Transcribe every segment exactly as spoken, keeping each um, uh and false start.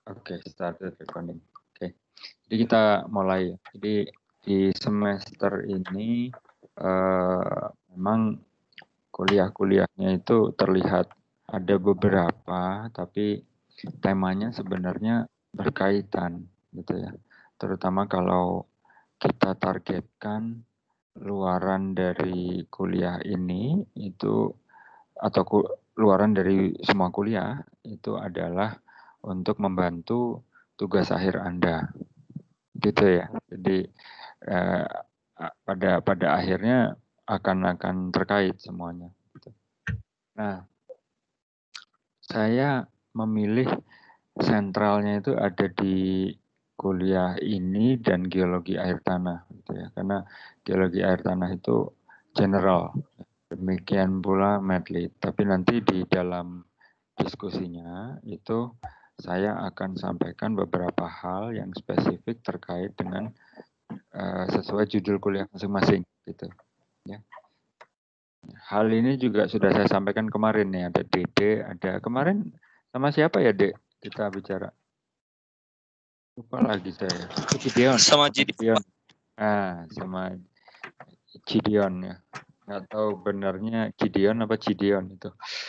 Oke, started recording. Oke, jadi kita mulai. Jadi di semester ini eh, memang kuliah-kuliahnya itu terlihat ada beberapa, tapi temanya sebenarnya berkaitan, gitu ya. Terutama kalau kita targetkan luaran dari kuliah ini itu atau ku, luaran dari semua kuliah itu adalah untuk membantu tugas akhir Anda, gitu ya. Jadi eh, pada pada akhirnya akan akan terkait semuanya. Nah, saya memilih sentralnya itu ada di kuliah ini dan geologi air tanah, gitu ya. Karena geologi air tanah itu general. Demikian pula medlit. Tapi nanti di dalam diskusinya itu saya akan sampaikan beberapa hal yang spesifik terkait dengan uh, sesuai judul kuliah masing-masing, gitu ya. Hal ini juga sudah saya sampaikan kemarin nih, ada Dede, ada kemarin sama siapa ya Dek kita bicara? Lupa lagi saya. Gideon. Sama Gideon. Ah, sama Gideon ya. Nggak tahu benarnya Gideon apa Gideon itu.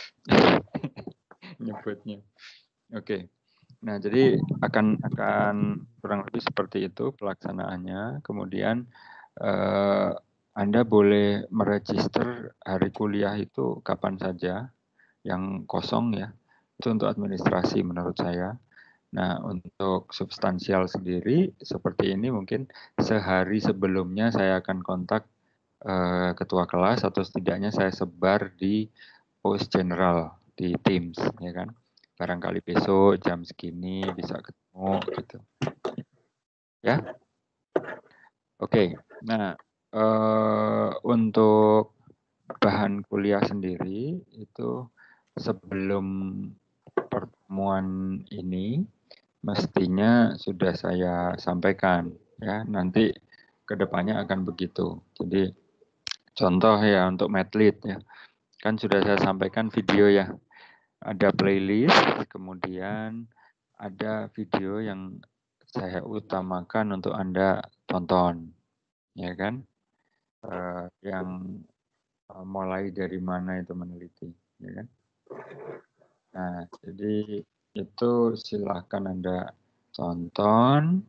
Nyebutnya. Oke. Okay. Nah, jadi akan akan kurang lebih seperti itu pelaksanaannya. Kemudian eh, Anda boleh meregister hari kuliah itu kapan saja, yang kosong ya. Itu untuk administrasi menurut saya. Nah, untuk substansial sendiri seperti ini mungkin sehari sebelumnya saya akan kontak eh, ketua kelas atau setidaknya saya sebar di post general di Teams, ya kan? Barangkali besok jam segini bisa ketemu gitu. Ya. Oke. Nah, eh, untuk bahan kuliah sendiri itu sebelum pertemuan ini mestinya sudah saya sampaikan ya. Nanti kedepannya akan begitu. Jadi contoh ya untuk medlit ya. Kan sudah saya sampaikan video ya. Ada playlist, kemudian ada video yang saya utamakan untuk Anda tonton, ya kan? Uh, yang uh, mulai dari mana itu meneliti, ya kan? Nah, jadi itu silahkan Anda tonton.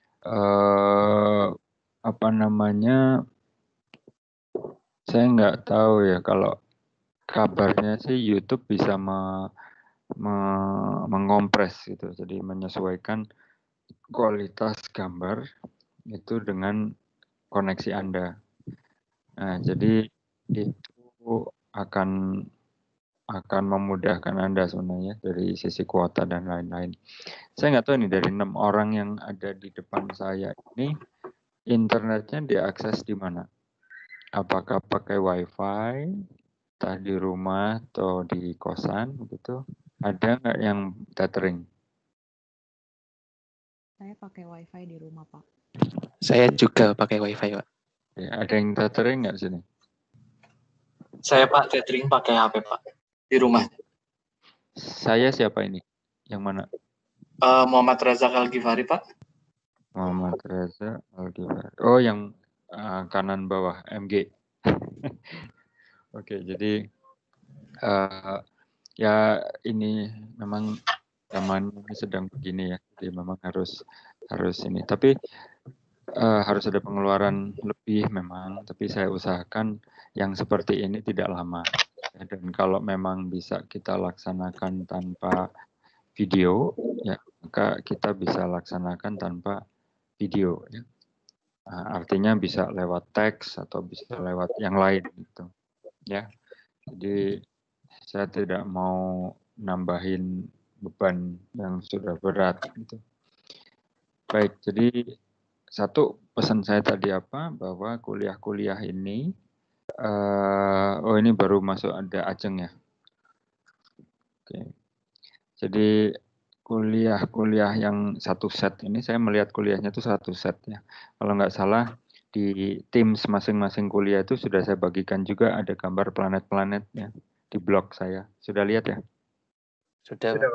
Uh, apa namanya? Saya nggak tahu ya kalau kabarnya sih YouTube bisa me, me, mengompres gitu, jadi menyesuaikan kualitas gambar itu dengan koneksi Anda. Nah, jadi itu akan akan memudahkan Anda sebenarnya dari sisi kuota dan lain-lain. Saya nggak tahu nih dari enam orang yang ada di depan saya ini internetnya diakses di mana? Apakah pakai WiFi, entah di rumah atau di kosan gitu? Ada nggak yang tethering? Saya pakai WiFi di rumah, Pak. Saya juga pakai WiFi, Pak. Ya, ada yang tethering nggak sini? Saya Pak tethering pakai H P Pak di rumah. Saya siapa ini? Yang mana? Uh, Muhammad Razak Al-Ghifari Pak. Muhammad Reza Al-Ghifari. Oh, yang uh, kanan bawah M G. Oke, jadi uh, ya ini memang zaman ini sedang begini ya. Jadi memang harus harus ini. Tapi uh, harus ada pengeluaran lebih memang. Tapi saya usahakan yang seperti ini tidak lama. Dan kalau memang bisa kita laksanakan tanpa video, ya maka kita bisa laksanakan tanpa video. Ya. Nah, artinya bisa lewat teks atau bisa lewat yang lain gitu. Ya. Jadi saya tidak mau nambahin beban yang sudah berat gitu. Baik, jadi satu pesan saya tadi apa bahwa kuliah-kuliah ini uh, oh ini baru masuk ada Ajeng ya. Oke. Jadi kuliah-kuliah yang satu set ini saya melihat kuliahnya itu satu set ya. Kalau nggak salah di tim masing-masing kuliah itu sudah saya bagikan juga ada gambar planet-planetnya di blog saya. Sudah lihat ya? Sudah, Pak.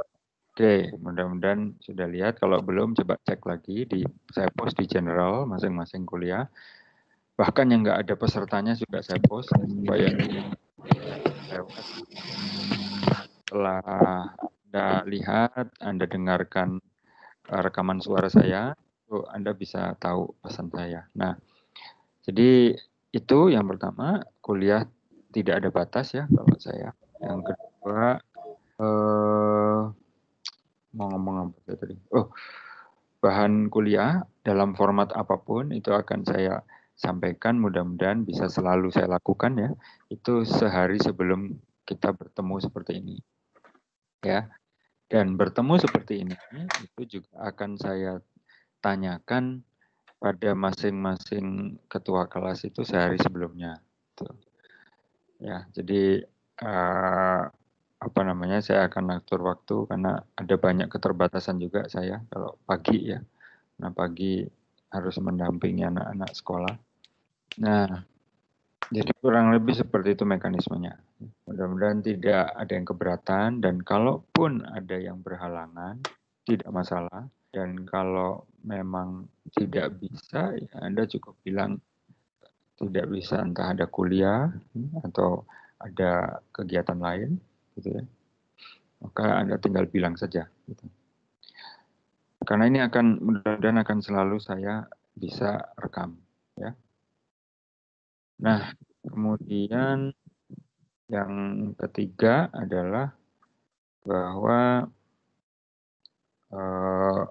Oke, mudah-mudahan sudah lihat. Kalau belum, coba cek lagi. Di, saya post di general masing-masing kuliah. Bahkan yang nggak ada pesertanya juga saya post supaya lewat. Setelah Anda lihat, Anda dengarkan uh, rekaman suara saya, itu Anda bisa tahu pesan saya. Nah, jadi itu yang pertama, kuliah tidak ada batas ya kalau saya. Yang kedua, eh, mau ngomong apa tadi? Oh, bahan kuliah dalam format apapun itu akan saya sampaikan, mudah-mudahan bisa selalu saya lakukan ya. Itu sehari sebelum kita bertemu seperti ini. Ya. Dan bertemu seperti ini itu juga akan saya tanyakan pada masing-masing ketua kelas itu sehari sebelumnya. Tuh. Ya, jadi uh, apa namanya, saya akan atur waktu karena ada banyak keterbatasan juga saya kalau pagi ya. Nah, pagi harus mendampingi anak-anak sekolah. Nah, jadi kurang lebih seperti itu mekanismenya. Mudah-mudahan tidak ada yang keberatan, dan kalaupun ada yang berhalangan, tidak masalah. Dan kalau memang tidak bisa, ya Anda cukup bilang tidak bisa, entah ada kuliah atau ada kegiatan lain, gitu ya. Maka Anda tinggal bilang saja. Gitu. Karena ini akan mudah-mudahan akan selalu saya bisa rekam, ya. Nah, kemudian yang ketiga adalah bahwa eh,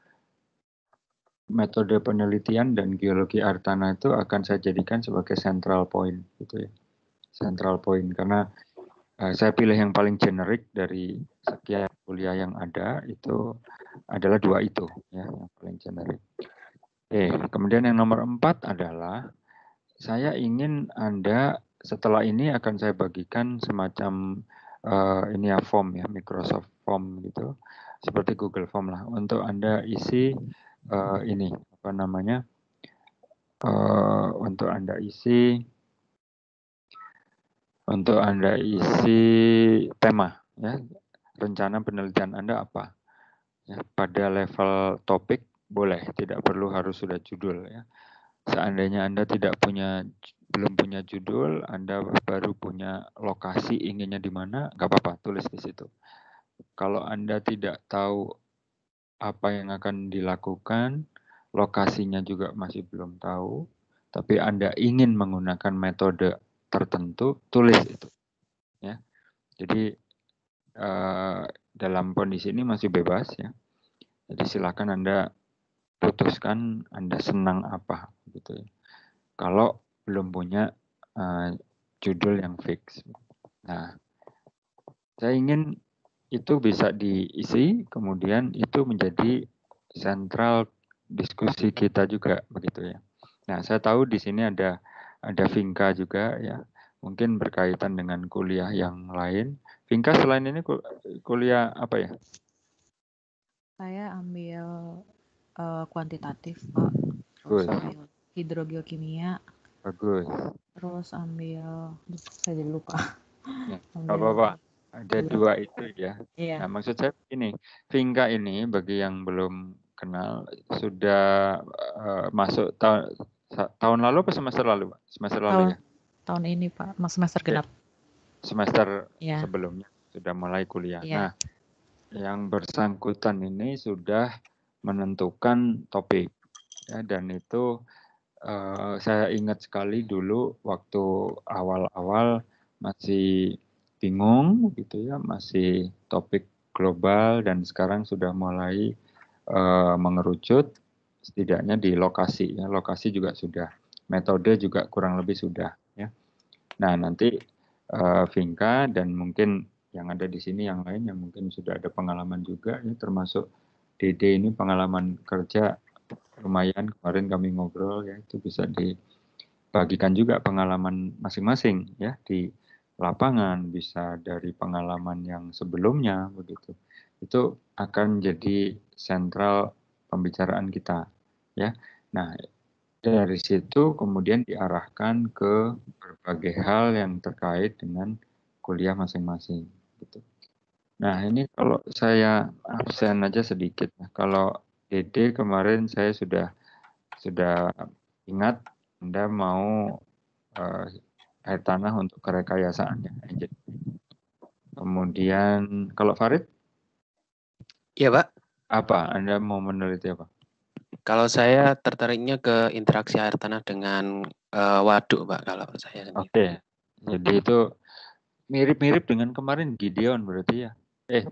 metode penelitian dan geologi Artana itu akan saya jadikan sebagai central point, gitu ya. Central point karena uh, saya pilih yang paling generik dari sekian kuliah yang ada, itu adalah dua itu ya, yang paling generik. Oke, kemudian yang nomor empat adalah saya ingin Anda setelah ini akan saya bagikan semacam uh, ini ya, form ya, Microsoft Form gitu, seperti Google Form lah, untuk Anda isi uh, ini apa namanya, uh, untuk Anda isi untuk Anda isi tema ya, rencana penelitian Anda apa ya, pada level topik boleh, tidak perlu harus sudah judul ya. Seandainya Anda tidak punya, belum punya judul, Anda baru punya lokasi inginnya di mana, nggak apa-apa, tulis di situ. Kalau Anda tidak tahu apa yang akan dilakukan, lokasinya juga masih belum tahu, tapi Anda ingin menggunakan metode tertentu, tulis itu. Ya. Jadi eh, dalam kondisi ini masih bebas ya. Jadi silakan Anda putuskan Anda senang apa gitu ya. Kalau belum punya uh, judul yang fix. Nah, saya ingin itu bisa diisi, kemudian itu menjadi sentral diskusi kita juga begitu ya. Nah, saya tahu di sini ada ada Vinka juga ya, mungkin berkaitan dengan kuliah yang lain. Vinka selain ini kuliah apa ya? Saya ambil uh, kuantitatif, Pak. Terus ambil hidrogeokimia. Bagus. Terus ambil, saya jadi lupa. Ya, ambil apa-apa. Ada dua itu ya. Iya. Nah, maksud saya ini, Vinka ini bagi yang belum kenal sudah uh, masuk tahun tahun lalu atau semester lalu, Pak? Semester lalu tahun, ya? Tahun ini, Pak. Semester genap. Semester ya. sebelumnya sudah mulai kuliah. Ya. Nah, yang bersangkutan ini sudah menentukan topik ya, dan itu uh, saya ingat sekali dulu waktu awal-awal masih bingung gitu ya, masih topik global, dan sekarang sudah mulai uh, mengerucut setidaknya di lokasi ya, lokasi juga sudah, metode juga kurang lebih sudah ya. Nah, nanti uh, Vinka dan mungkin yang ada di sini yang lain yang mungkin sudah ada pengalaman juga ya, termasuk Dede ini pengalaman kerja lumayan, kemarin kami ngobrol ya, itu bisa dibagikan juga pengalaman masing-masing ya di lapangan, bisa dari pengalaman yang sebelumnya begitu. Itu akan jadi sentral pembicaraan kita ya. Nah, dari situ kemudian diarahkan ke berbagai hal yang terkait dengan kuliah masing-masing gitu. Nah, ini kalau saya absen aja sedikit. Nah, kalau Dede kemarin saya sudah sudah ingat Anda mau uh, air tanah untuk kerekayasaannya. Kemudian kalau Farid, Iya, Pak. apa Anda mau meneliti apa? Kalau saya tertariknya ke interaksi air tanah dengan eh, waduk, Pak, kalau saya sendiri. Oke, jadi itu mirip-mirip dengan kemarin Gideon berarti ya. Eh,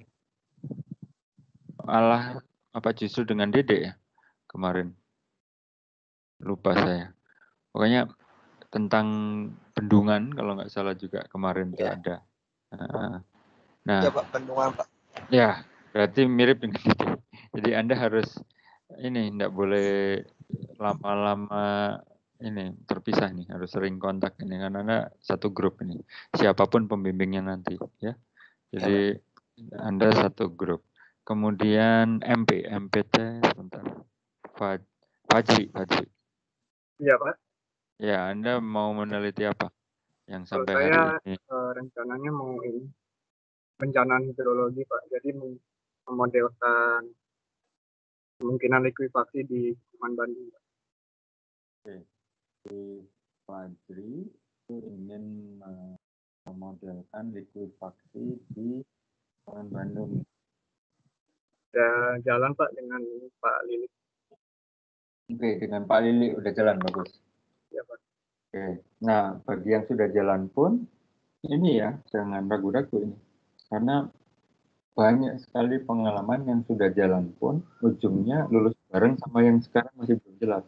malah apa justru dengan Dede ya kemarin? Lupa saya. Pokoknya tentang bendungan kalau nggak salah juga kemarin itu Ya. ada. Nah, nah, Ya Pak, bendungan Pak. ya berarti mirip dengan Dede. Jadi Anda harus ini tidak boleh lama-lama ini terpisah nih, harus sering kontak ini karena Anda satu grup ini. Siapapun pembimbingnya nanti ya. Jadi ya, Anda satu grup. Kemudian M P, M P T sebentar. Fajri, Fajri. Iya Pak. Ya, Anda mau meneliti apa yang Kalau sampai saya hari ini? eh, rencananya mau ini perencanaan hidrologi Pak. Jadi mem- memodelkan kemungkinan likuifaksi di Taman Bandung. Pak. Oke, di Fajri itu ingin uh, memodelkan likuifaksi di Taman Bandung. Udah jalan Pak dengan Pak Lili. Oke, dengan Pak Lili udah jalan bagus. Ya Pak. Oke, nah bagi yang sudah jalan pun ini ya jangan ragu-ragu ini, karena banyak sekali pengalaman yang sudah jalan pun ujungnya lulus bareng sama yang sekarang masih belum jelas.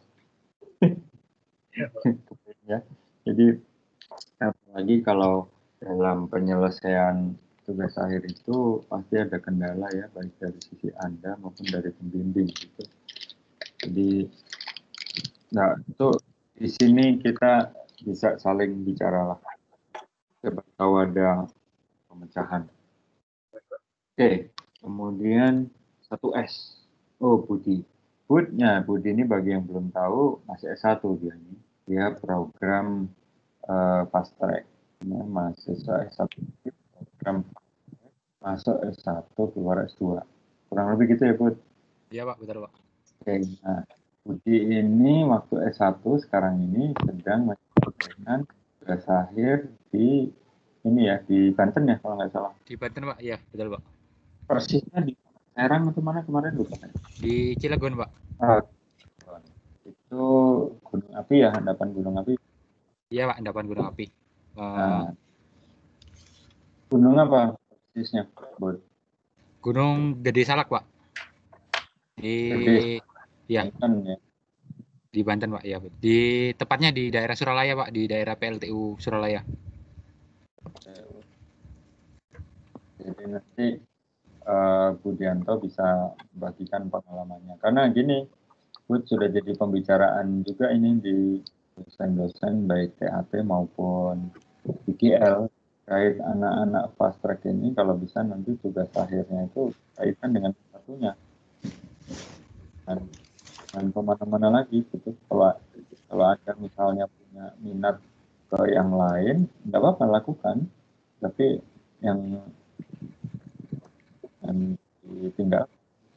Ya, jadi apalagi kalau dalam penyelesaian tugas akhir itu pasti ada kendala ya baik dari sisi Anda maupun dari pembimbing gitu. Jadi, nah itu di sini kita bisa saling bicara lah. Coba tahu ada pemecahan. Oke, kemudian satu S. Oh, Budi. Budnya, Budi ini bagi yang belum tahu masih S satu dia ini. Dia program uh, fast track. Ini mahasiswa S satu program masuk S satu keluar S dua. Kurang lebih gitu ya, Bud? Iya, Pak, betul, Pak. Oke, nah Budi ini waktu S satu sekarang ini sedang menyelesaikan tugas akhir di ini ya, di Banten ya kalau nggak salah. Di Banten, Pak. Iya, betul, Pak. Persisnya di Serang atau mana kemarin lupa. Di Cilegon, Pak. Ah, itu gunung api ya, endapan gunung api. Iya, Pak, endapan gunung api. Uh, Nah, gunung apa persisnya, Bud? Gunung Gede Salak, Pak. Di Gede. ya. Banten ya. Di Banten, Pak. Ya, di tepatnya di daerah Suralaya, Pak, di daerah P L T U Suralaya. Jadi nanti uh, Budianto bisa membagikan pengalamannya. Karena gini, Bud sudah jadi pembicaraan juga ini di dosen-dosen baik T A T maupun I G L terkait anak-anak fast track ini kalau bisa nanti tugas akhirnya itu kaitan dengan satunya. Dan, dan kemana-mana lagi gitu. Kalau kalau ada misalnya punya minat ke yang lain, nggak apa-apa lakukan. Tapi yang yang ditinggal.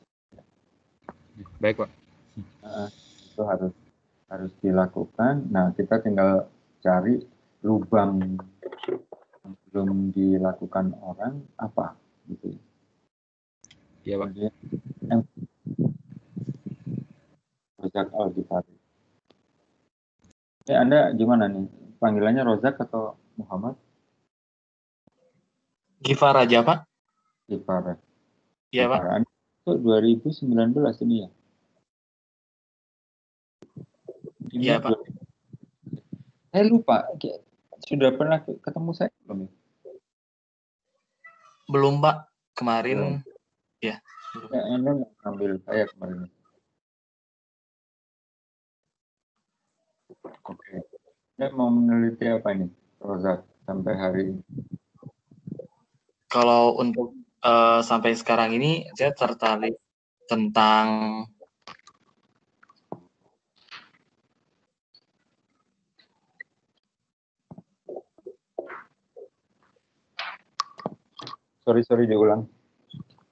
Baik, Pak. Nah, itu harus harus dilakukan. Nah, kita tinggal cari lubang yang belum dilakukan orang apa gitu. Iya, Pak. Kemudian yang Rozak Al-Ghifari. Eh, Anda gimana nih? Panggilannya Rozak atau Muhammad? Gifar aja Pak. Ghifari. Iya Pak. Itu dua ribu sembilan belas ini ya? Iya Pak. Saya lupa, sudah pernah ketemu saya belum ya? Belum Pak, kemarin belum. Ya. Ya, Anda ngambil saya kemarin. Oke. Anda mau meneliti apa ini, Rozak, sampai hari ini? Kalau untuk uh, sampai sekarang ini, saya tertarik tentang Sorry, sorry diulang.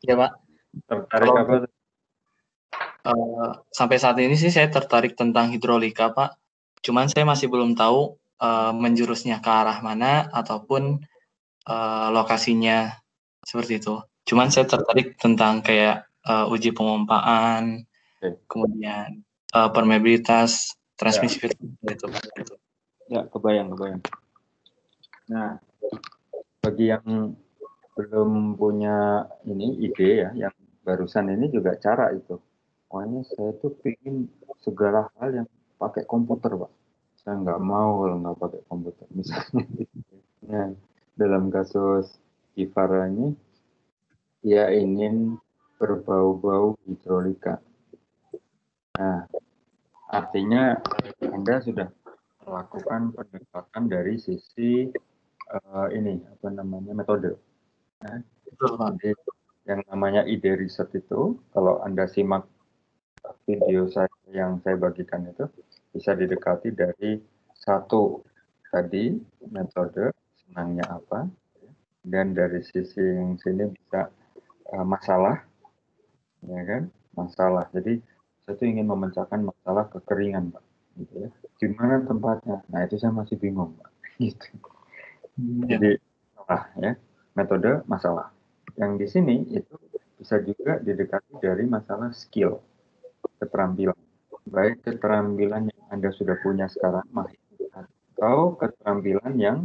Ya Pak. Tertarik Kalau apa? eh, sampai saat ini sih saya tertarik tentang hidrolika Pak. Cuman saya masih belum tahu eh, menjurusnya ke arah mana ataupun eh, lokasinya seperti itu. Cuman saya tertarik tentang kayak eh, uji pemompaan, Oke. kemudian eh, permeabilitas, transmisivitas itu Pak. Ya, kebayang, kebayang. Nah, bagi yang belum punya ini ide ya, yang barusan ini juga cara itu. Pokoknya saya tuh pengen segala hal yang pakai komputer, Pak. Saya nggak mau kalau nggak pakai komputer. Misalnya, ya, dalam kasus Ivara ini, dia ingin berbau-bau hidrolika. Nah, artinya Anda sudah melakukan pendekatan dari sisi uh, ini apa namanya metode. Nah, jadi yang namanya ide riset itu, kalau Anda simak video saya yang saya bagikan itu, bisa didekati dari satu tadi metode senangnya apa, dan dari sisi yang sini bisa uh, masalah, ya kan, masalah. Jadi saya tuh ingin memecahkan masalah kekeringan, Pak. Gitu ya. Di mana tempatnya? Nah itu saya masih bingung, Pak. Gitu. Jadi masalah ya, metode masalah. Yang di sini itu bisa juga didekati dari masalah skill, keterampilan. Baik keterampilan yang Anda sudah punya sekarang, mahir, atau keterampilan yang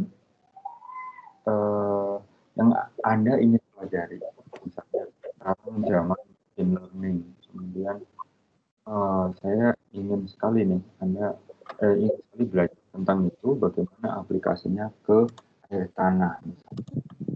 eh, yang Anda ingin pelajari. Misalnya sekarang zaman machine learning, kemudian uh, saya ingin sekali nih, Anda eh, ingin sekali belajar tentang itu, bagaimana aplikasinya ke air tanah, misalnya.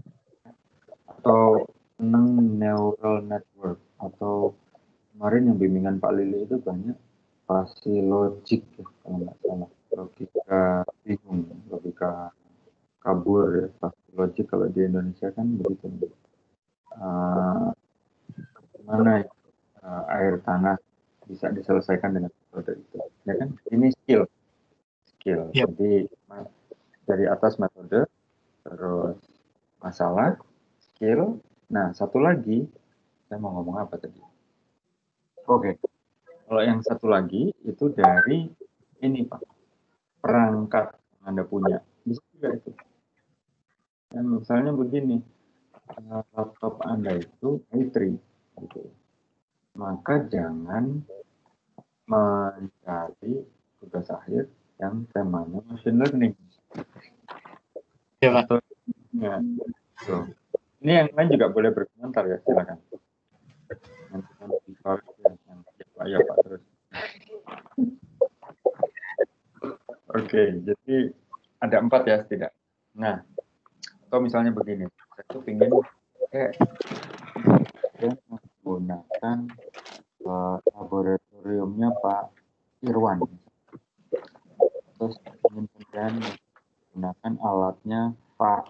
Atau senang neural network, atau kemarin yang bimbingan Pak Lili itu banyak pasti logik ya, kalau nggak salah, logika bingung, logika kabur ya, pasti logik kalau di Indonesia kan begitu. Uh, Mana ya, uh, air tanah bisa diselesaikan dengan metode itu, ya kan? Ini skill, skill. Yep. Jadi dari atas metode, terus masalah, skill. Nah satu lagi, saya mau ngomong apa tadi? Oke, okay. Kalau yang satu lagi itu dari ini Pak, perangkat yang Anda punya, bisa juga itu. Dan misalnya begini, laptop Anda itu i tiga, gitu. Maka jangan mencari tugas akhir yang temanya machine learning. Ya, Atau, ya, so. Ini yang lain juga boleh berkomentar ya, silakan. Nanti nanti kalau yang ya Pak, ya Pak terus. Oke, okay, jadi ada empat ya tidak. Nah, atau misalnya begini, saya tuh ingin kayak menggunakan uh, laboratoriumnya Pak Irwan. Terus ingin kemudian menggunakan alatnya Pak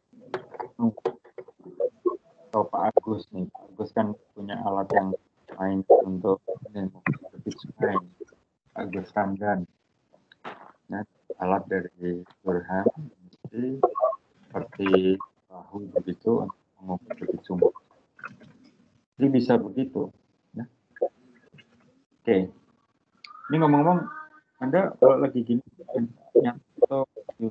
atau Pak Agus nih. Pak Agus kan punya alat yang main untuk pitch main. Agus Kandan. Nah, alat dari Burhan seperti bahu begitu untuk mengukur bibit sumur. Jadi bisa begitu. Ya. Oke. Ini ngomong-ngomong, Anda kalau lagi gini, atau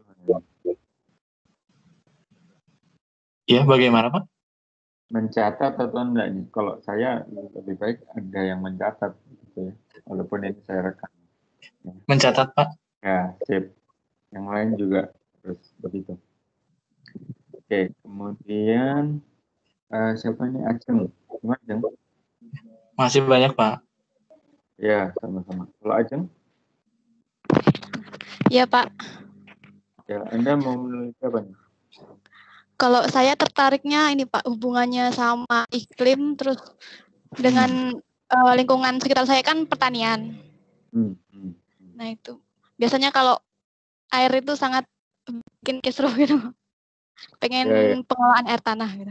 ya bagaimana Pak? Mencatat atau enggak nih? Kalau saya lebih baik ada yang mencatat, gitu ya. Walaupun ini saya rekam. Ya. Mencatat Pak? Ya, sip. Yang lain juga harus begitu. Oke, kemudian uh, siapa ini Ajeng? Gimana Ajeng? Masih banyak Pak. Ya, sama-sama. Kalau Ajeng? Ya Pak. Ya, Anda mau menulis apa nih? Kalau saya tertariknya ini Pak, hubungannya sama iklim, terus dengan hmm. uh, lingkungan sekitar saya kan pertanian. Hmm. Hmm. Nah itu, biasanya kalau air itu sangat bikin kisruh gitu. Pengen ya, ya. Pengelolaan air tanah gitu.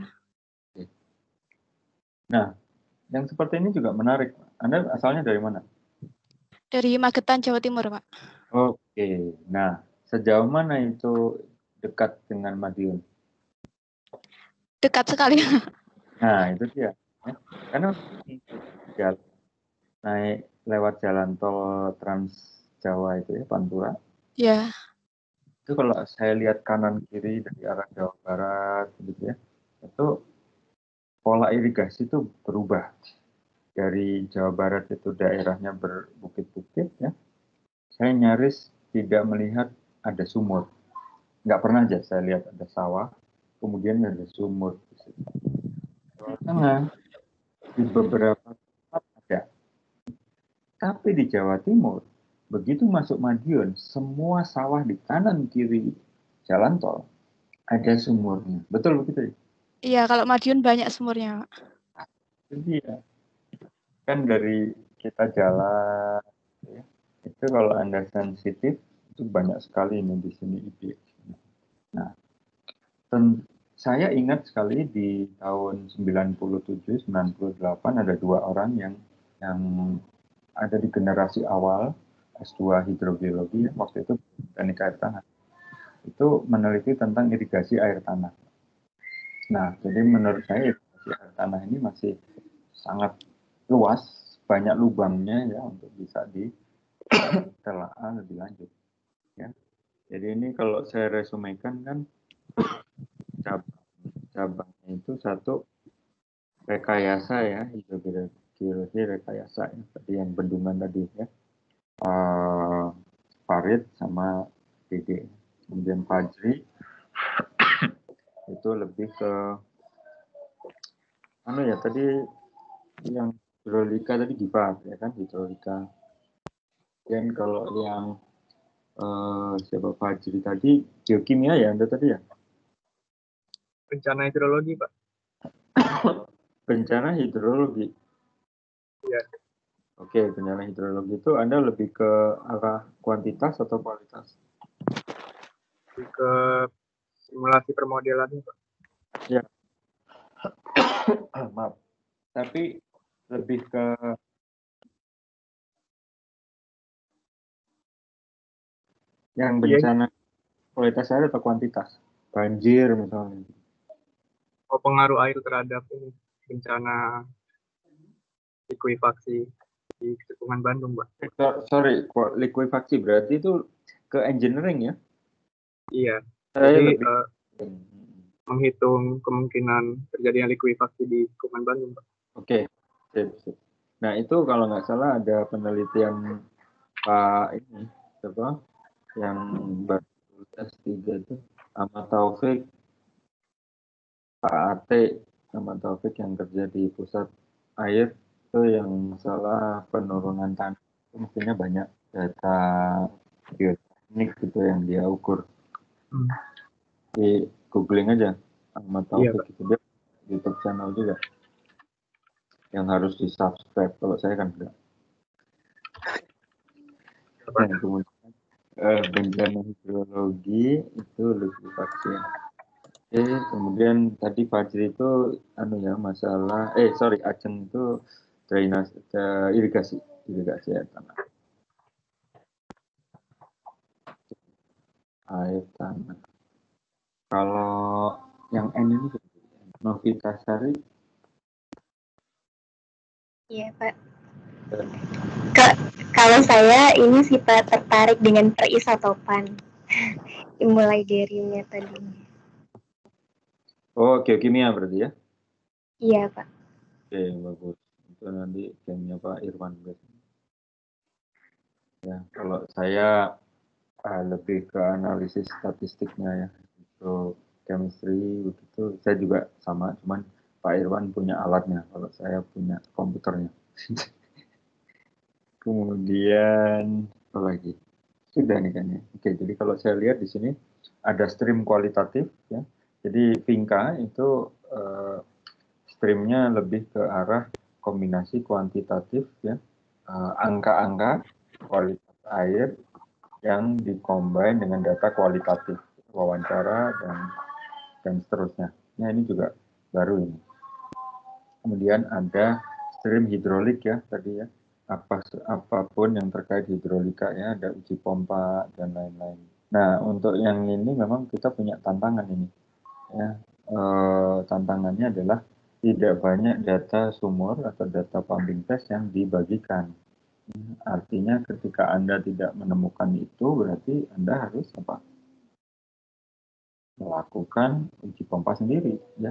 Nah, yang seperti ini juga menarik. Anda asalnya dari mana? Dari Magetan, Jawa Timur, Pak. Oke, nah sejauh mana itu dekat dengan Madiun? Dekat sekali. Nah, itu dia. ya. Karena jalan, naik lewat jalan tol Trans Jawa itu ya, Pantura. Ya. Itu kalau saya lihat kanan kiri dari arah Jawa Barat gitu ya, itu pola irigasi itu berubah. Dari Jawa Barat itu daerahnya berbukit-bukit ya, saya nyaris tidak melihat ada sumur. Nggak pernah aja saya lihat ada sawah, kemudian ada sumur. Jawa Tengah di beberapa tempat ada, tapi di Jawa Timur begitu masuk Madiun, semua sawah di kanan kiri jalan tol ada sumurnya. Betul begitu? Iya, kalau Madiun banyak sumurnya, Pak. Jadi ya, kan dari kita jalan, ya, itu kalau Anda sensitif, itu banyak sekali ini di sini ide. Nah, ten, saya ingat sekali di tahun sembilan puluh tujuh sembilan puluh delapan ada dua orang yang yang ada di generasi awal S dua hidrogeologi ya, waktu itu teknik air tanah. Itu meneliti tentang irigasi air tanah. Nah, jadi menurut saya irigasi air tanah ini masih sangat luas, banyak lubangnya ya untuk bisa ditelaah lebih lanjut. Ya, jadi ini kalau saya resumekan kan cabang cabangnya itu satu rekayasa ya, hidrogeologi rekayasa ya, tadi yang bendungan tadi ya, uh, Farid sama D D. Kemudian Fajri itu lebih ke anu ya tadi yang hidrolika tadi Giva ya kan, hidrolika. Dan kalau yang uh, siapa Fajri tadi geokimia ya Anda tadi ya? Bencana hidrologi, Pak. Bencana hidrologi. Iya. Oke, bencana hidrologi itu Anda lebih ke arah kuantitas atau kualitas? Lebih ke simulasi permodelannya, Pak. Ya. Maaf. Tapi lebih ke yang bencana yeah. Kualitas air atau kuantitas? Banjir misalnya. Oh, pengaruh air terhadap ini bencana likuifaksi di Cekungan Bandung, Pak. Sorry, likuifaksi berarti itu ke engineering ya? Iya. Saya Jadi lebih... uh, menghitung kemungkinan terjadinya likuifaksi di Cekungan Bandung, Pak. Oke, sip, sip. Nah itu kalau nggak salah ada penelitian Pak ini, apa? Yang baru S tiga itu Ahmad Taufik, Pak Ate, Ahmad Taufik yang kerja di pusat air itu yang masalah penurunan tanah itu mestinya banyak data geoteknik gitu yang dia ukur. Hmm. Di googling aja Ahmad Taufik iya, itu dia YouTube channel juga yang harus di subscribe, kalau saya kan enggak. Nah, kemudian eh, bencana hidrologi itu likuifaksi. Oke, kemudian tadi Fajri itu anu ya masalah eh sorry Aceng itu drainase uh, irigasi irigasi air tanah. Air tanah. Kalau yang N ini Novitasari. Iya Pak. Ke, kalau saya ini sih Pak tertarik dengan perisotopan. Mulai dari metodenya. Oh, geokimia berarti ya? Iya, Pak. Oke, bagus. Itu nanti gamenya Pak Irwan. Ya, kalau saya uh, lebih ke analisis statistiknya ya. Itu chemistry begitu. Saya juga sama, cuman Pak Irwan punya alatnya, kalau saya punya komputernya. Kemudian apa lagi? Sudah nih kan ya. Oke, jadi kalau saya lihat di sini ada stream kualitatif ya. Jadi Vinka itu uh, streamnya lebih ke arah kombinasi kuantitatif ya, uh, angka-angka kualitas air yang dikombin dengan data kualitatif, wawancara dan dan seterusnya. Nah ini juga baru ini. Kemudian ada stream hidrolik ya tadi ya, apa apapun yang terkait hidrolika ya, ada uji pompa dan lain-lain. Nah untuk yang ini memang kita punya tantangan ini ya. E, tantangannya adalah tidak banyak data sumur atau data pumping test yang dibagikan. Artinya ketika Anda tidak menemukan itu, berarti Anda harus apa? Melakukan uji pompa sendiri, ya.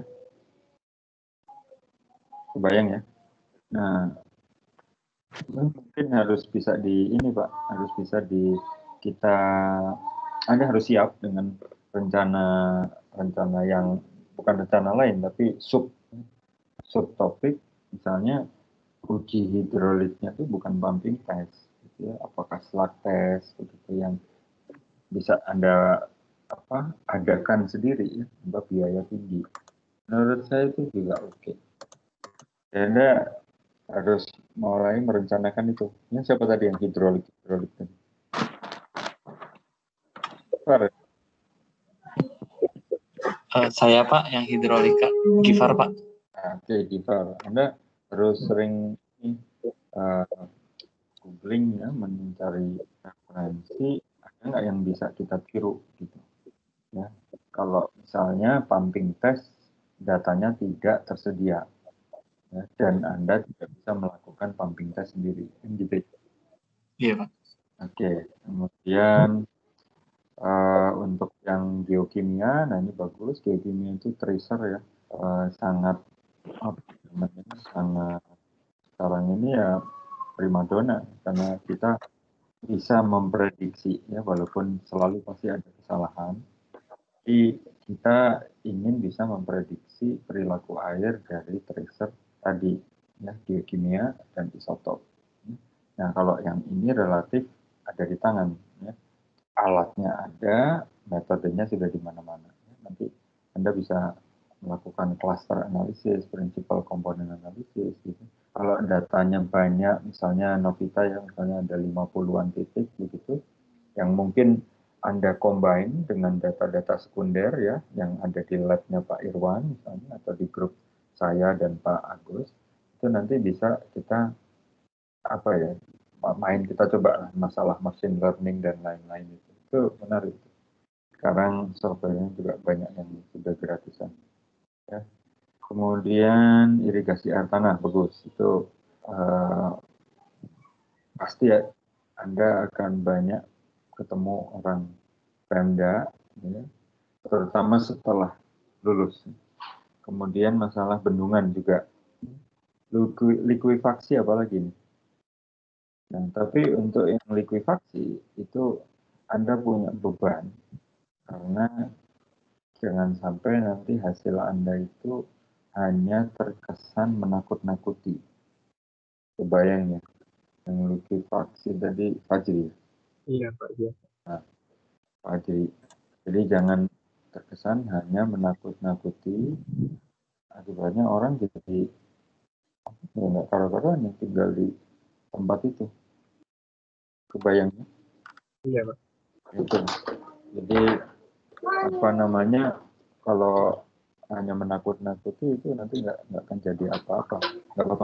Kebayang ya? Nah, mungkin harus bisa di ini Pak, harus bisa di kita, Anda harus siap dengan rencana rencana yang bukan rencana lain, tapi sub subtopik, misalnya uji hidroliknya itu bukan pumping test, gitu ya. Apakah slug test, begitu yang bisa Anda apa adakan sendiri ya, tanpa biaya tinggi. Menurut saya itu juga oke. Okay. Anda harus mulai merencanakan itu. Ini siapa tadi yang hidrolik hidrolik tadi? Uh, saya Pak yang hidrolika, Gifar Pak. Nah, oke, okay, Gifar. Anda harus sering uh, googling ya, mencari referensi, ada nggak yang bisa kita tiru gitu. Ya, kalau misalnya pumping test datanya tidak tersedia, ya, dan Anda tidak bisa melakukan pumping test sendiri, gitu. Iya Pak. Oke, kemudian uh, untuk yang geokimia, nah ini bagus, geokimia itu tracer ya, uh, sangat apa namanya, sangat sekarang ini ya primadona karena kita bisa memprediksi ya, walaupun selalu pasti ada kesalahan. Jadi kita ingin bisa memprediksi perilaku air dari tracer tadi, ya, geokimia dan isotop. Nah, kalau yang ini relatif ada di tangan, ya. Alatnya ada, metodenya sudah di mana-mana. Nanti Anda bisa melakukan cluster analisis, principal component analisis, gitu. Kalau datanya banyak, misalnya Novita ya, misalnya ada lima puluhan titik begitu, yang mungkin Anda combine dengan data-data sekunder ya, yang ada di lab-nya Pak Irwan misalnya, atau di grup saya dan Pak Agus, itu nanti bisa kita apa ya, main kita coba masalah machine learning dan lain-lain itu. Itu menarik. Sekarang software-nya juga banyak yang sudah gratisan. Ya. Kemudian irigasi air tanah bagus. Itu uh, pasti ya, Anda akan banyak ketemu orang Pemda, ya, terutama setelah lulus. Kemudian masalah bendungan juga. Likuifaksi apalagi nih. Nah, tapi untuk yang likuifaksi itu Anda punya beban karena jangan sampai nanti hasil Anda itu hanya terkesan menakut-nakuti. Kebayang ya, yang likuifaksi tadi Fajri. Iya Pak, iya. Nah, Fajri. Jadi jangan terkesan hanya menakut-nakuti, akibatnya orang jadi ya nggak karu-karuan yang tinggal di tempat itu. Kebayangnya? Iya Pak. Itu. Jadi apa namanya, kalau hanya menakut-nakuti itu nanti nggak nggak akan jadi apa-apa, nggak apa-apa.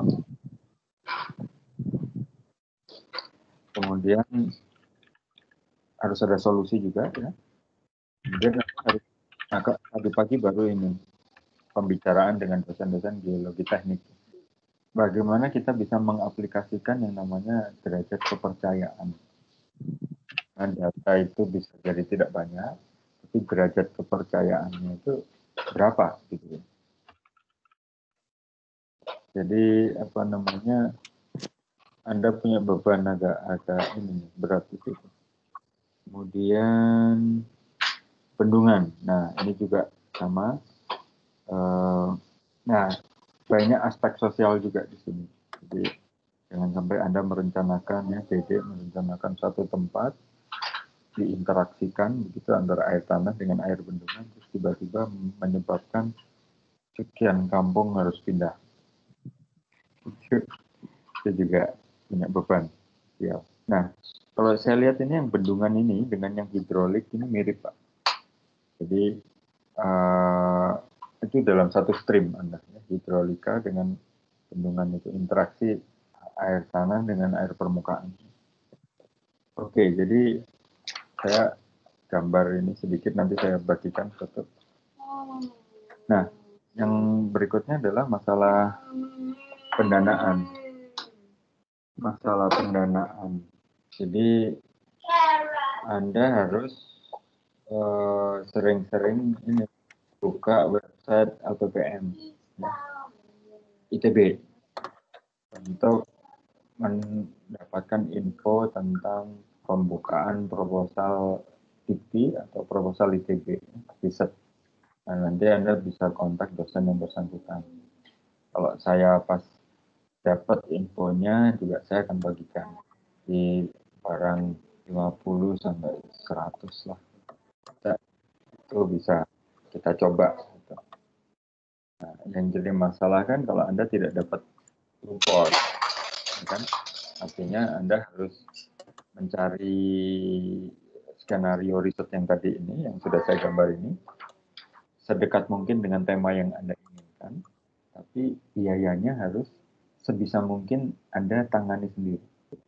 Kemudian harus ada solusi juga ya. Kemudian harus agak tadi pagi baru ini pembicaraan dengan dosen-dosen geologi teknik. Bagaimana kita bisa mengaplikasikan yang namanya derajat kepercayaan. Nah, data itu bisa jadi tidak banyak, tapi derajat kepercayaannya itu berapa gitu. Jadi apa namanya, Anda punya beban agak agak ini berat itu. Kemudian bendungan, nah ini juga sama. Uh, nah banyak aspek sosial juga di sini. Jadi jangan sampai Anda merencanakan ya, Dede merencanakan satu tempat diinteraksikan begitu antara air tanah dengan air bendungan, terus tiba-tiba menyebabkan sekian kampung harus pindah. Itu juga punya beban. Ya. Nah, kalau saya lihat ini yang bendungan ini dengan yang hidrolik ini mirip Pak. Jadi uh, itu dalam satu stream Anda, ya, hidrolika dengan bendungan itu interaksi air tanah dengan air permukaan. Oke, jadi saya gambar ini sedikit nanti saya bagikan foto. Nah, yang berikutnya adalah masalah pendanaan. Masalah pendanaan. Jadi Anda harus uh, sering-sering ini buka website L P P M ya, I T B untuk mendapatkan info tentang pembukaan proposal dikti atau proposal I T B riset. Nah, nanti Anda bisa kontak dosen yang bersangkutan. Kalau saya pas dapat infonya juga saya akan bagikan di barang lima puluh sampai seratus lah. Kita, itu bisa kita coba. Gitu. Nah, yang jadi masalah kan kalau Anda tidak dapat support, kan? Artinya Anda harus mencari skenario riset yang tadi ini, yang sudah saya gambar ini, sedekat mungkin dengan tema yang Anda inginkan, tapi biayanya harus sebisa mungkin Anda tangani sendiri.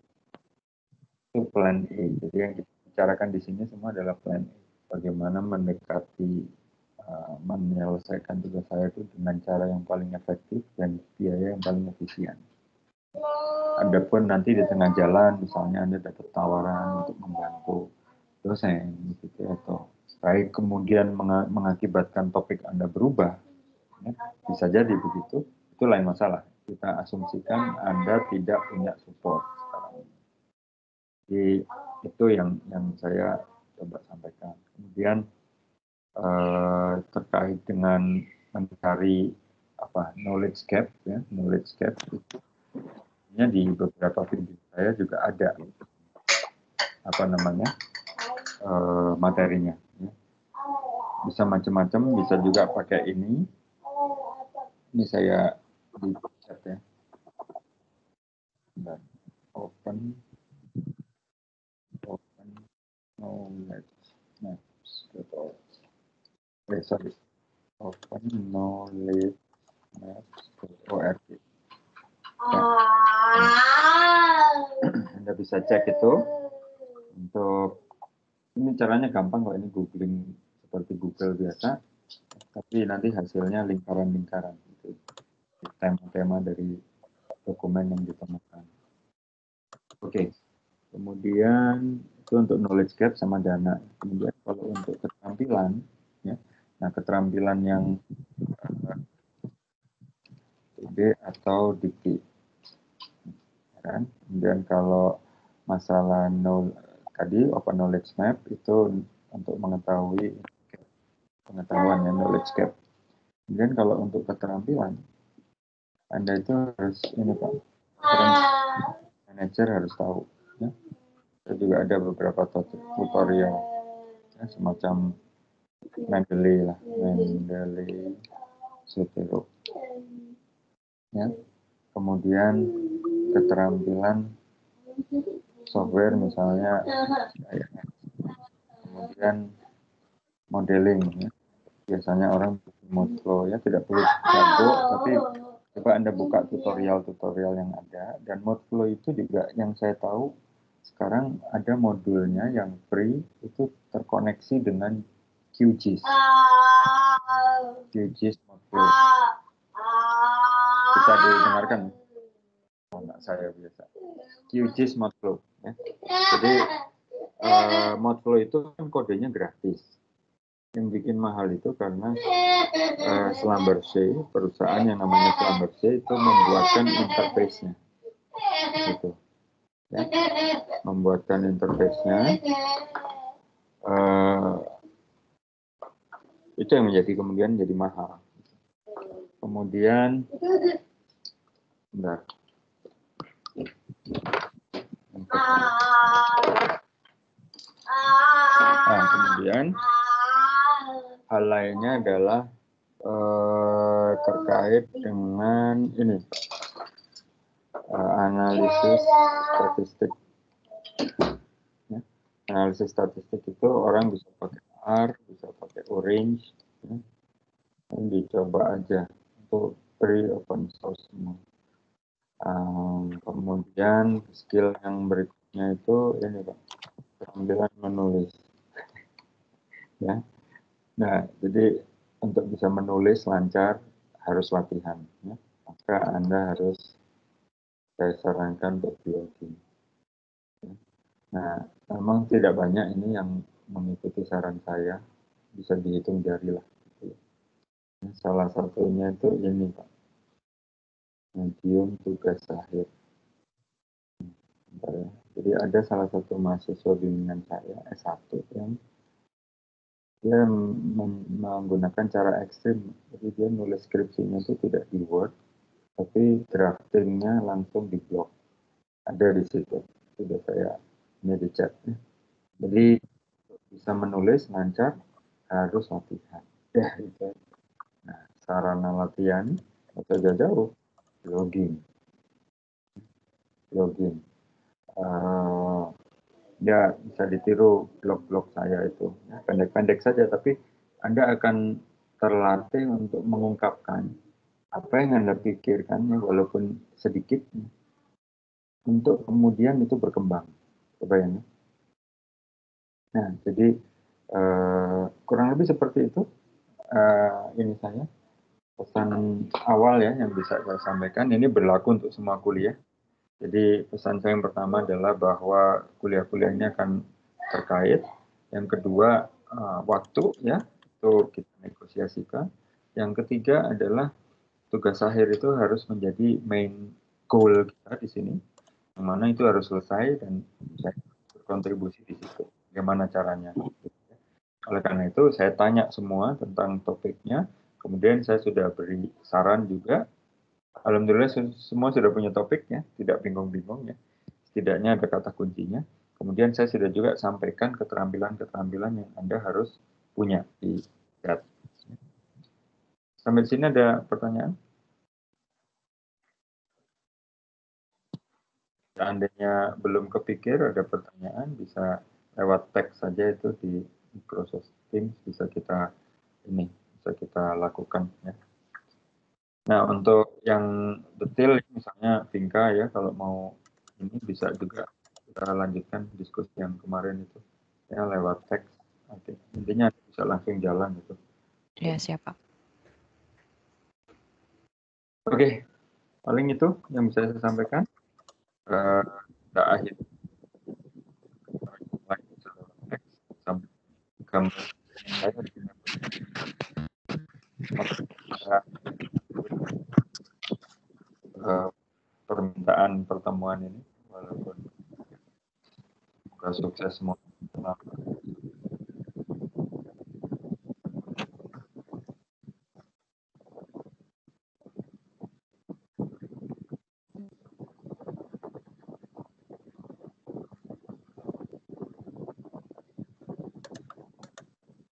Itu plan A. Jadi yang kita bicarakan di sini semua adalah plan A. Bagaimana mendekati, uh, menyelesaikan tugas saya itu dengan cara yang paling efektif dan biaya yang paling efisien. Adapun nanti di tengah jalan, misalnya Anda dapat tawaran untuk membantu dosen, gitu, atau baik kemudian meng- mengakibatkan topik Anda berubah, ya, bisa jadi begitu, itu lain masalah. Kita asumsikan Anda tidak punya support sekarang. Jadi itu yang yang saya coba sampaikan. Kemudian eh, terkait dengan mencari apa knowledge gap, ya, knowledge gap itu di beberapa video saya juga ada apa namanya uh, materinya. Ya. Bisa macam-macam, bisa juga pakai ini. Ini saya di chat ya. Dan open, open knowledge maps. Eh sorry, open knowledge maps.org. Ya. Anda bisa cek itu. Untuk ini caranya gampang kok, ini googling seperti Google biasa, tapi nanti hasilnya lingkaran-lingkaran gitu. Tema-tema dari dokumen yang ditemukan. Oke, okay. Kemudian itu untuk knowledge gap sama dana. Kemudian kalau untuk keterampilan, ya, nah keterampilan yang uh, I D atau dikti, kan? Kemudian kalau masalah nol tadi open knowledge map itu untuk mengetahui pengetahuan ya, knowledge gap. Kemudian kalau untuk keterampilan, Anda itu harus ini Pak, manager harus tahu. Ya. Saya juga ada beberapa tutorial, ya, semacam Mendeley lah, Mendeley Sutero. Ya. Kemudian keterampilan software misalnya, kemudian modeling, ya. Biasanya orang Modflow ya, tidak perlu jago, tapi coba Anda buka tutorial-tutorial yang ada. Dan Modflow itu juga yang saya tahu sekarang ada modulnya yang free, itu terkoneksi dengan Q G I S. Q G I S Modflow. Bisa didengarkan? Oh, enggak, saya biasa. Q G I S Modflow. Ya. Jadi uh, Modflow itu kan kodenya gratis. Yang bikin mahal itu karena uh, Schlumberger, perusahaan yang namanya Schlumberger itu membuatkan interface-nya, gitu, ya, membuatkan interface-nya, uh, itu yang menjadi kemudian jadi mahal. Kemudian, bentar. Nah, kemudian hal lainnya adalah eh, terkait dengan ini eh, analisis statistik. Ya. Analisis statistik itu orang bisa pakai R, bisa pakai Orange, ya. Dan dicoba aja untuk free open source semua. Um, kemudian skill yang berikutnya itu ini Pak, keterampilan menulis. Ya. Nah, jadi untuk bisa menulis lancar harus latihan. Ya. Maka Anda harus saya sarankan untuk blogging. Ya. Nah, memang tidak banyak ini yang mengikuti saran saya, bisa dihitung jari lah. Gitu. Salah satunya itu ini Pak, medium tugas akhir. Ya. Jadi ada salah satu mahasiswa bimbingan saya S satu yang dia menggunakan cara ekstrim. Jadi dia nulis skripsinya itu tidak di Word, tapi draftingnya langsung di blog. Ada di situ, sudah saya ini di chat. Jadi bisa menulis lancar, harus latihan. Ya, gitu. Nah, sarana latihan atau jauh-jauh, blogging. Blogging. Uh, ya bisa ditiru blog-blog saya itu. Ya, pendek-pendek saja, tapi Anda akan terlatih untuk mengungkapkan apa yang Anda pikirkan, ya, walaupun sedikit, untuk kemudian itu berkembang. Kebayang? Nah, jadi uh, kurang lebih seperti itu. Uh, ini saya pesan awal ya yang bisa saya sampaikan. Ini berlaku untuk semua kuliah. Jadi pesan saya yang pertama adalah bahwa kuliah-kuliah ini akan terkait. Yang kedua uh, waktu ya, itu kita negosiasikan. Yang ketiga adalah tugas akhir itu harus menjadi main goal kita di sini, yang mana itu harus selesai dan saya berkontribusi di situ. Bagaimana caranya? Oleh karena itu saya tanya semua tentang topiknya. Kemudian saya sudah beri saran juga. Alhamdulillah semua sudah punya topiknya, tidak bingung-bingung ya. Setidaknya ada kata kuncinya. Kemudian saya sudah juga sampaikan keterampilan-keterampilan yang Anda harus punya di chat. Sampai di sini ada pertanyaan? Seandainya belum kepikir ada pertanyaan, bisa lewat teks saja itu di Microsoft Teams, bisa kita ini bisa kita lakukan ya. Nah, untuk yang detail misalnya Vinka ya, kalau mau ini bisa juga kita lanjutkan diskusi yang kemarin itu ya lewat teks. Oke. Intinya bisa langsung jalan itu. Ya, siapa? Oke, paling itu yang bisa saya sampaikan. Uh, kita akhir sampai gambar saya uh, permintaan pertemuan ini, walaupun semoga sukses semua.